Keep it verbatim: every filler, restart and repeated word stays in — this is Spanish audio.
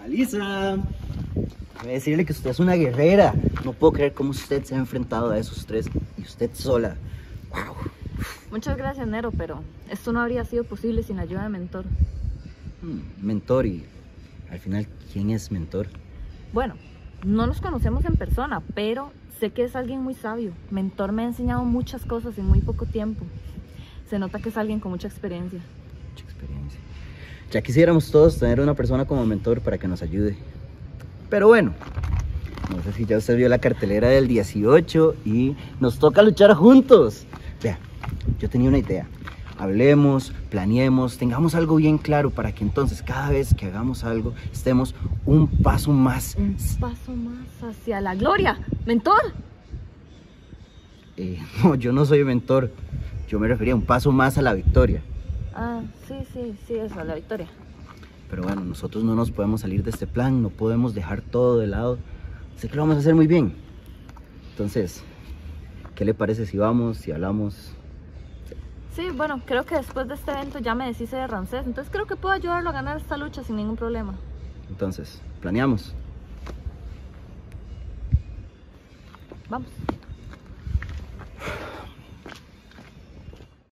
Alisa, voy a decirle que usted es una guerrera. No puedo creer cómo usted se ha enfrentado a esos tres y usted sola. Wow. Muchas gracias, Nero, pero esto no habría sido posible sin la ayuda de Mentor. Hmm, mentor, y al final, ¿quién es Mentor? Bueno, no nos conocemos en persona, pero sé que es alguien muy sabio. Mentor me ha enseñado muchas cosas en muy poco tiempo. Se nota que es alguien con mucha experiencia. Mucha experiencia. Ya quisiéramos todos tener una persona como mentor para que nos ayude. Pero bueno, no sé si ya usted vio la cartelera del dieciocho y nos toca luchar juntos. Vea, yo tenía una idea. Hablemos, planeemos, tengamos algo bien claro para que entonces cada vez que hagamos algo estemos un paso más. Un paso más hacia la gloria. ¡Mentor! Eh, no, yo no soy mentor. Yo me refería a un paso más a la victoria. Ah, sí, sí, sí, eso, a la victoria. Pero bueno, nosotros no nos podemos salir de este plan, no podemos dejar todo de lado. Sé que lo vamos a hacer muy bien. Entonces, ¿qué le parece si vamos, si hablamos? Sí, bueno, creo que después de este evento ya me deshice de Ramsés, entonces creo que puedo ayudarlo a ganar esta lucha sin ningún problema. Entonces, planeamos. Vamos.